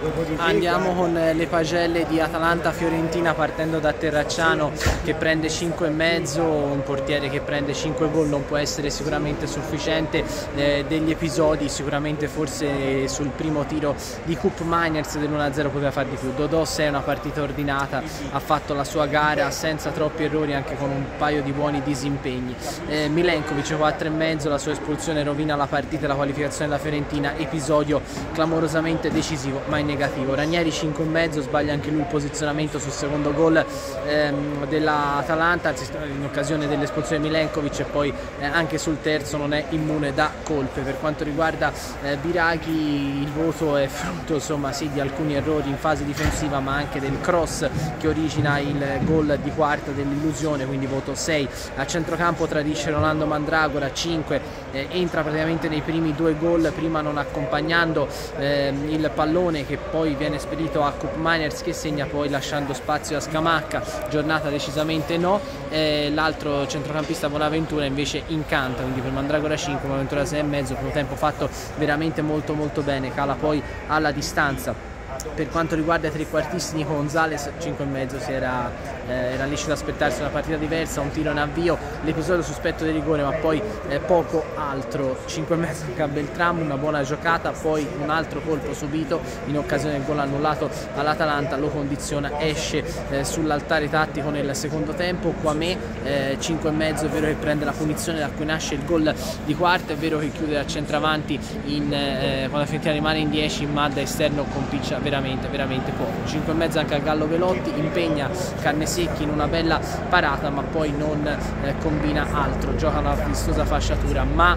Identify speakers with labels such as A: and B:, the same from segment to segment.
A: Andiamo con le pagelle di Atalanta-Fiorentina, partendo da Terracciano che prende 5,5. Un portiere che prende 5 gol non può essere sicuramente sufficiente. Degli episodi sicuramente forse sul primo tiro di Koop Meiners dell'1-0 poteva far di più. Dodos è una partita ordinata, ha fatto la sua gara senza troppi errori, anche con un paio di buoni disimpegni. Milenkovic 4,5, la sua espulsione rovina la partita e la qualificazione della Fiorentina, episodio clamorosamente decisivo ma in negativo. Ranieri 5,5, sbaglia anche lui il posizionamento sul secondo gol dell'Atalanta, in occasione dell'espulsione di Milenkovic, e poi anche sul terzo non è immune da colpe. Per quanto riguarda Biraghi, il voto è frutto insomma sì di alcuni errori in fase difensiva, ma anche del cross che origina il gol di quarta dell'illusione, quindi voto 6. A centrocampo tradisce Rolando Mandragora 5, entra praticamente nei primi 2 gol, prima non accompagnando il pallone che poi viene spedito a Koop Meiners che segna, poi lasciando spazio a Scamacca. Giornata decisamente no. L'altro centrocampista Bonaventura invece incanta, quindi per Mandragora 5, Bonaventura 6,5. Primo tempo fatto veramente molto bene, cala poi alla distanza. Per quanto riguarda i trequartisti, Nico Gonzalez 5,5, era licito aspettarsi una partita diversa, un tiro in avvio, l'episodio sospetto di rigore, ma poi poco altro. 5,5 anche a Beltramo, una buona giocata, poi un altro colpo subito in occasione del gol annullato all'Atalanta lo condiziona, esce sull'altare tattico nel secondo tempo. Quamè 5,5, è vero che prende la punizione da cui nasce il gol di quarta, è vero che chiude a centravanti quando la Fiorentina rimane in 10, ma da esterno compiccia veramente poco. 5,5 anche a Gallo Velotti, impegna Carnesecchi in una bella parata, ma poi non combina altro, gioca una vistosa fasciatura ma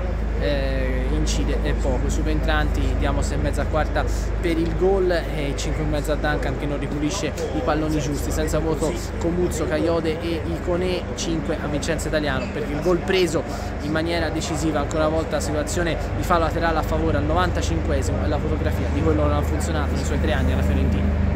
A: incide poco. Subentranti diamo 6,5 a quarta per il gol e 5,5 a Duncan che non ripulisce i palloni giusti. Senza voto Comuzzo, Caiode e Iconè. 5 a Vincenzo Italiano perché il gol preso in maniera decisiva, ancora una volta situazione di fallo laterale a favore al 95esimo, è la fotografia di quello che non ha funzionato nei suoi 3 anni alla Fiorentina.